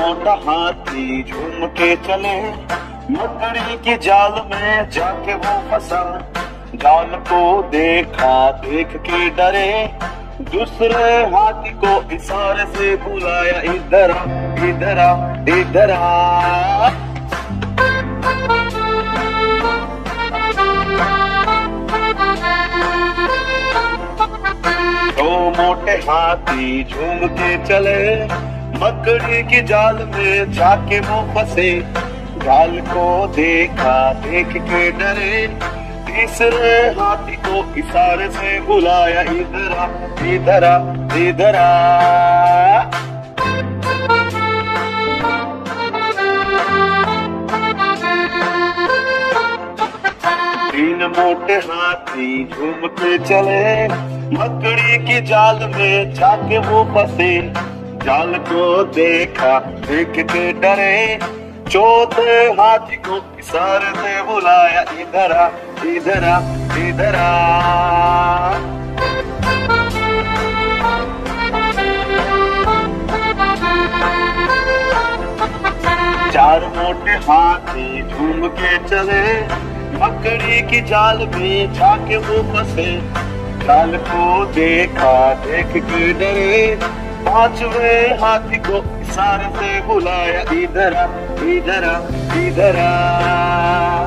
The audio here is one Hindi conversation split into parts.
मोटा हाथी झूम के चले, मकड़ी के जाल में जाके वो फंसा। जाल को देखा, देख के डरे, दूसरे हाथी को इशारे से बुलाया, इधर आ, इधर आ, इधर आ। दो मोटे हाथी झूम के चले, मकड़ी की जाल में जाके वो फंसे। जाल को देखा, देख के डरे, तीसरे हाथी को इशारे से बुलाया, इधर आ, इधर आ, इधर आ। तीन मोटे हाथी झूम के चले, मकड़ी की जाल में जाके वो फंसे। जाल को देखा, देख के डरे, चौथे हाथी को इशारे से बुलाया, इधर आ, इधर आ, इधर आ। चार मोटे हाथी झूम के चले, मकड़ी की जाल में जाके वो फंसे। जाल को देखा, देख के डरे, पांचवें हाथी को इशारे से बुलाया, इधर आ, इधर आ, इधर आ।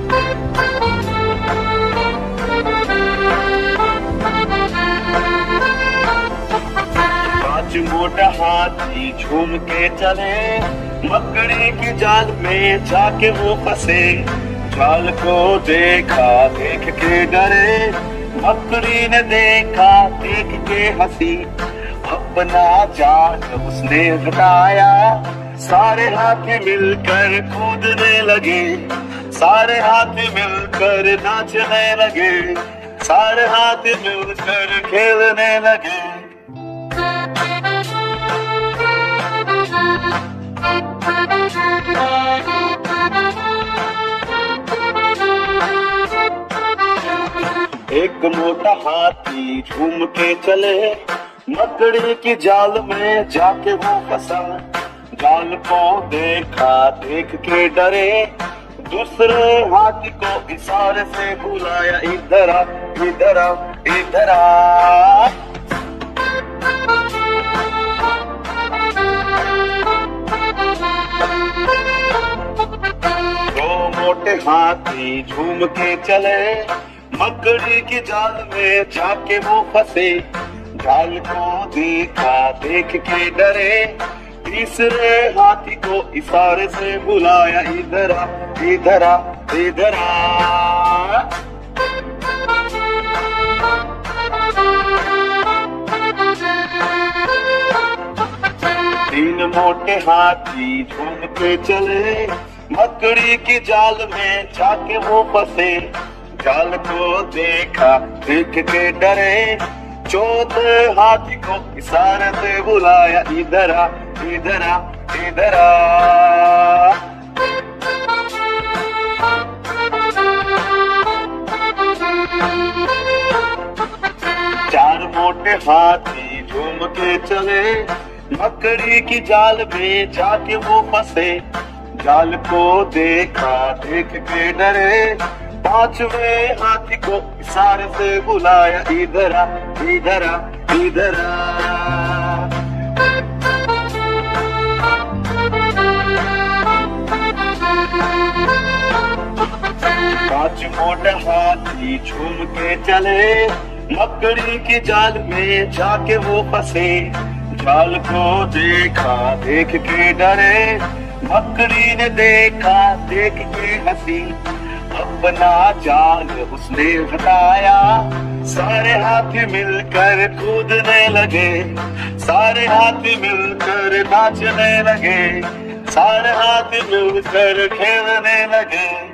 पांच मोटा हाथी झूम के चले, मकड़ी की जाल में जाके वो फंसे। जाल को देखा, देख के डरे, मकड़ी ने देखा, देख के हंसी। अपना जाल उसने हटाया, सारे हाथी मिलकर कूदने लगे। सारे हाथी मिलकर नाचने लगे, सारे हाथी मिलकर खेलने लगे। एक मोटा हाथी झूम के चले, मकड़ी की जाल में जाके वो फंसा। जाल को देखा, देख के डरे, दूसरे हाथी को इशारे से बुलाया, इधर आ, इधर आ, इधर आ। दो मोटे हाथी झूम के चले, मकड़ी की जाल में जाके वो फंसे। जाल को देखा, देख के डरे, तीसरे हाथी को इशारे से बुलाया, इधर आ, इधर आ, इधर आ। तीन मोटे हाथी झूम के चले, मकड़ी की जाल में जाके वो फंसे। जाल को देखा, देख के डरे, चौथे हाथी को इशारे से बुलाया, इधर आ, इधर आ, इधर आ। चार मोटे हाथी झूम के चले, मकड़ी की जाल में जाके वो फंसे। जाल को देखा, देख के डरे, पांचवें हाथी को इशारे से बुलाया, इधर आ, इधर आ, इधर आ। पांच मोटे हाथी झूम के चले, मकड़ी की जाल में जाके वो फंसे। जाल को देखा, देख के डरे, मकड़ी ने देखा, देख के हंसी। अपना जाल उसने हटाया, सारे हाथी मिलकर कूदने लगे, सारे हाथी मिलकर नाचने लगे, सारे हाथी मिलकर खेलने लगे।